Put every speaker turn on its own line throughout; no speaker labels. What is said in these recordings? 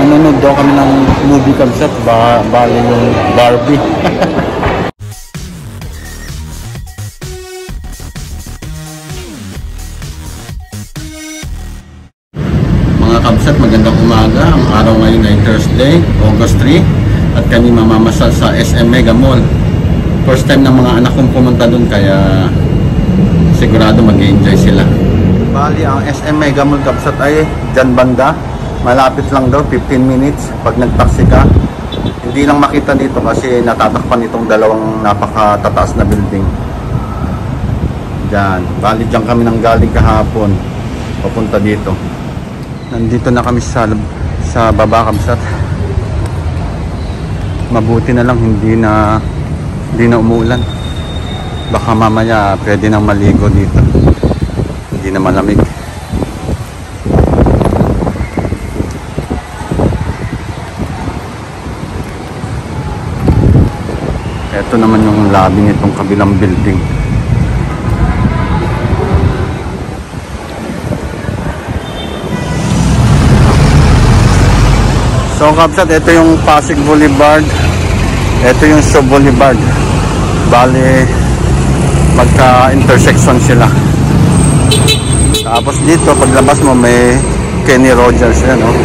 Nanonood daw kami ng movie concept, bali yung Barbie. Mga kabsat, magandang umaga. Ang araw ngayon ay Thursday, August 3, at kami mamamasal sa SM Mega Mall. First time ng mga anak kong pumunta dun, kaya sigurado mag-enjoy sila. Bali, ang SM Mega Mall kabsat ay dyan banda. Malapit lang daw, 15 minutes pag nag-taxi ka. Hindi lang makita dito kasi natatakpan itong dalawang napakatataas na building. Diyan, bali dyan kami nang galing kahapon papunta dito. Nandito na kami sa baba kabsat. Mabuti na lang hindi na umuulan. Baka mamaya pwede nang maligo dito. Hindi na malamig. Ito naman yung lobby nitong kabilang building. So kabsat, ito yung Pasig Boulevard. Ito yung Shaw Boulevard. Bali, magka-intersection sila. Tapos dito, paglabas mo may Kenny Rogers yan, no?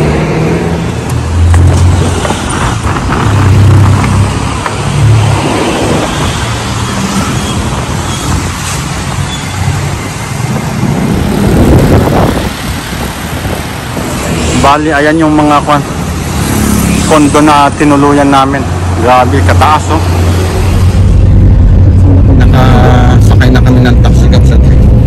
Bali, ayan yung mga kondo na tinuluyan namin. Grabe, kataas, oh. Nakasakay na kami ng taxi kabsat.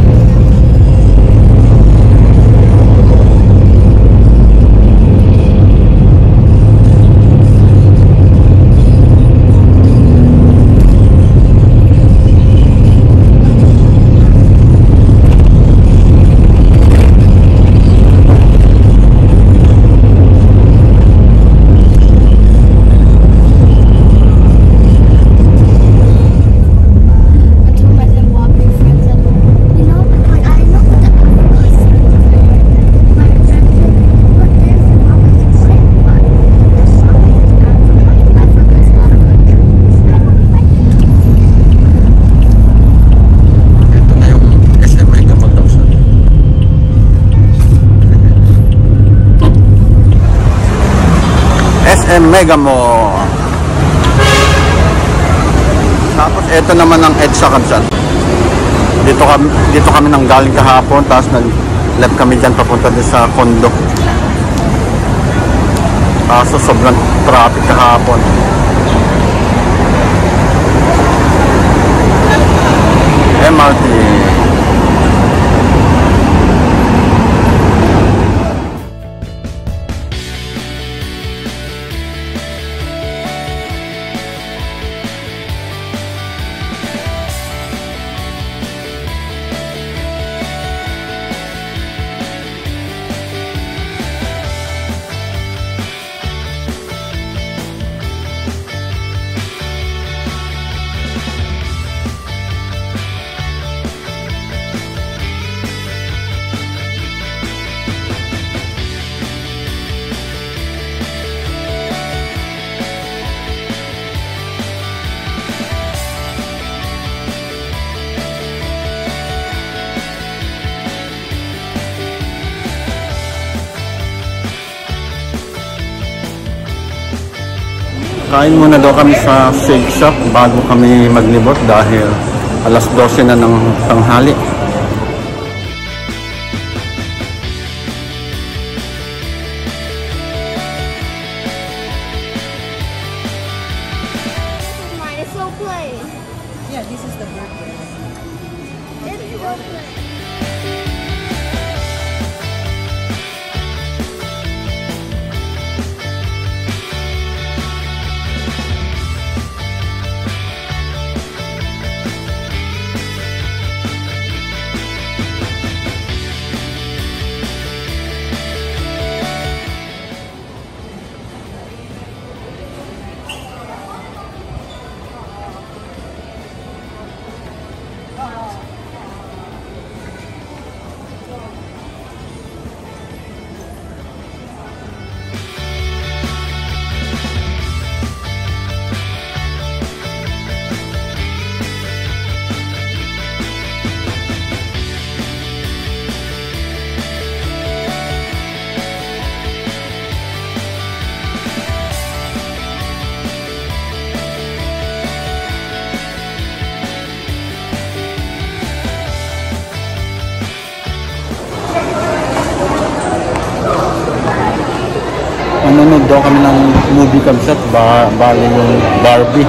Mega Mall. Tapos ito naman ang EDSA kabsat. Dito kami nang galing kahapon, tapos nag-left kami dyan papunta din sa condo. Kaso sobrang traffic kahapon. MRT. Kain muna daw kami sa Shake Shop bago kami maglibot dahil alas 12 na ng tanghali.
It's so plain.
Yeah, this is the burger.
It's so plain.
Nanood kami ng movie concert, bali yung Barbie.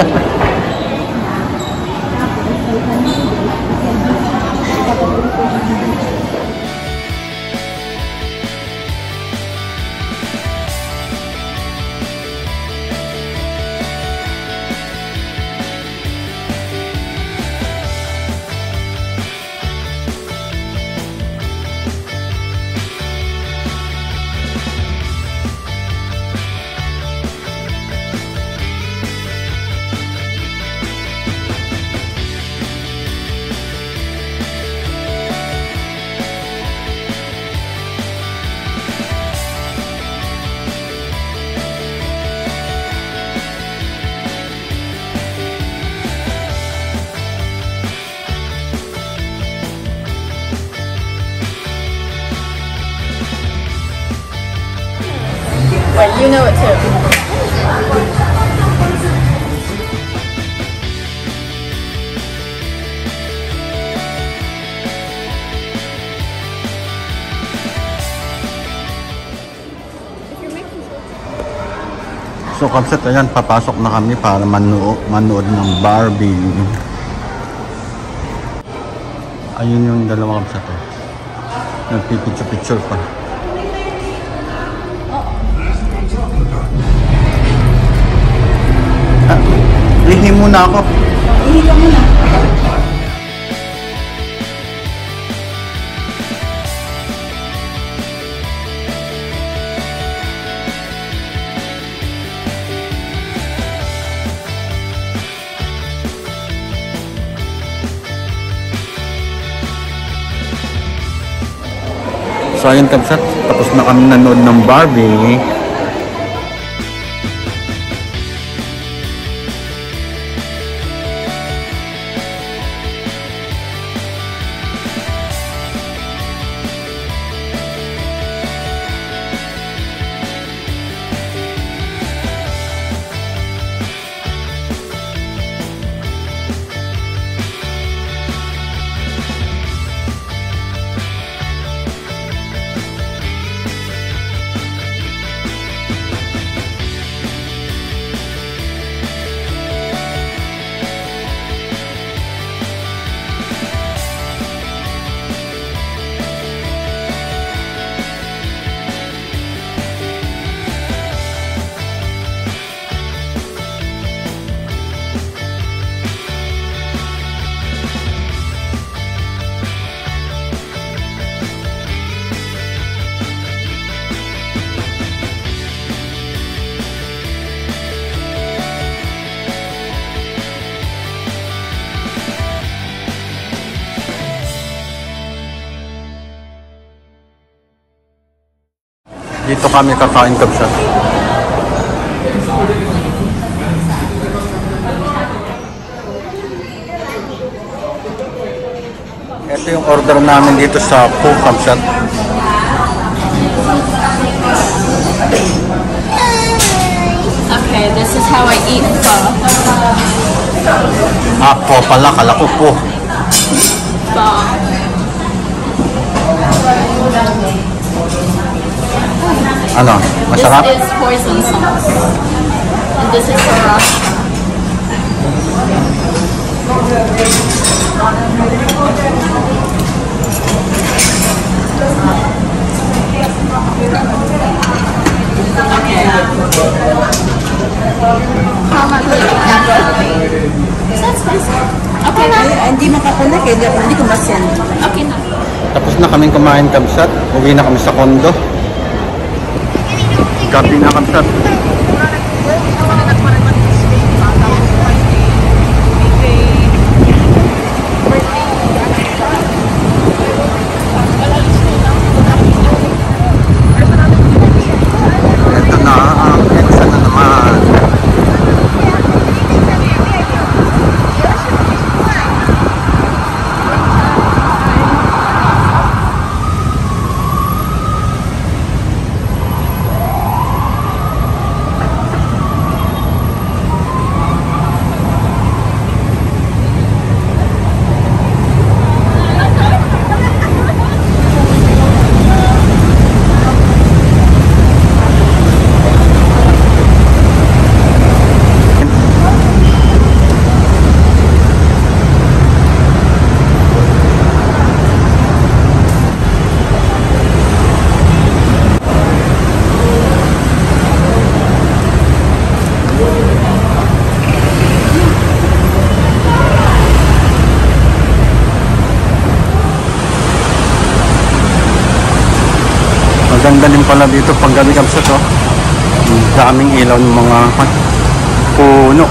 Well, you know it too.
So concept, ayan, papasok na kami para manood ng Barbie. Ayun yung dalawang concept. Nagpipicture-picture pa. Lihi muna ako.
Lihi ka muna.
So ayun kapsat, tapos na kami nanood ng Barbie. Dito kami kakain kapsat. Ito yung order namin dito sa Po Kapsat.
Okay, this is how I eat pho.
Po pala, kala ko po.
Pho.
Ano? Masarap?
This is hoisin sauce. And this is sriracha. How much is it? Is that spicy? Okay na.
Hindi makakunak eh, hindi ko masend.
Okay na.
Tapos na kaming kumain kapsat. Uwi na kami sa kondo. Gabi na kapsat. Ito na, isa na naman. madilim pala dito pag gabi kapsat, oh. Daming ilaw ng mga puno.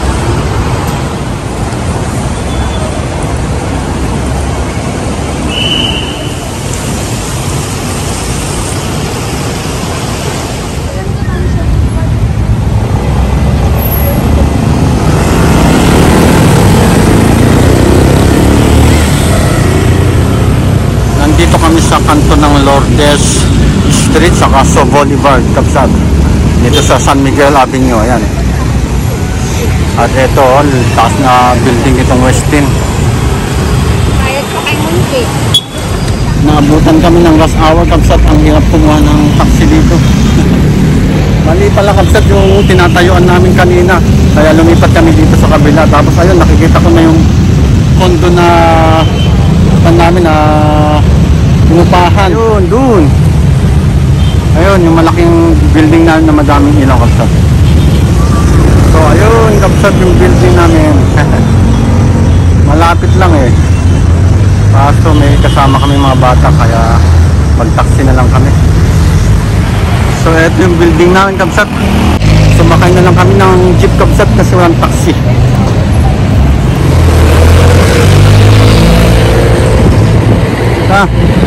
Nandito kami sa kanto ng Lourdes Street sa Caso Boulevard, kapsat. Dito sa San Miguel Avenue, ayan. At ito, taas na building itong Westin.
Bayad pa kay Mooncake.
Naabutan kami ng rush hour, kapsat. Ang hirap kumuha ng taxi dito. Mali pala, kapsat, yung tinatayuan namin kanina. Kaya lumipat kami dito sa kabila. Tapos ayun, nakikita ko na yung kondo na namin na pinupahan. Ayun, dun. Ayun, yung malaking building namin na madaming ilaw, kapsat. So, ayun, kapsat, yung building namin. Malapit lang eh. Kaso may kasama kami mga bata, kaya pag-taxi na lang kami. So, eto yung building namin, kapsat. Sumakay na lang kami ng jeep, kapsat, kasi walang taxi. Ha?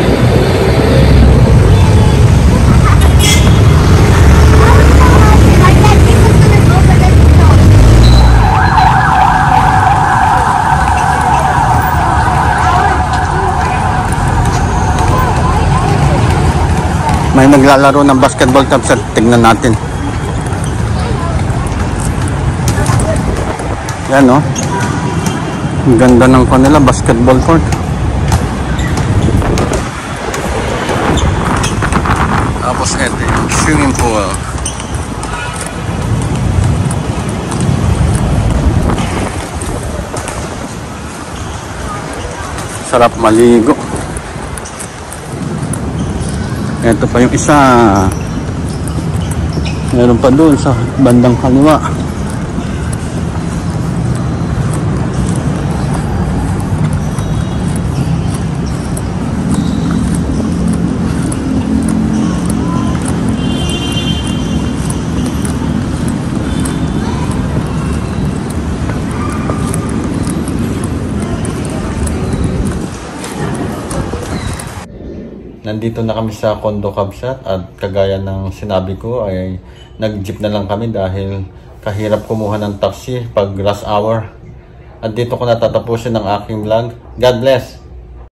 May naglalaro ng basketball, kapsat. Tignan natin. Yan, oh. Ang ganda ng kanila, basketball court. Tapos ito yung swimming pool. Sarap maligo. Ito pa yung isa. Meron pa doon sa bandang kaliwa. Nandito na kami sa condo, kapsat, at kagaya ng sinabi ko ay nag-jeep na lang kami dahil kahirap kumuha ng taxi pag rush hour. At dito ko natatapusin ang aking vlog. God bless!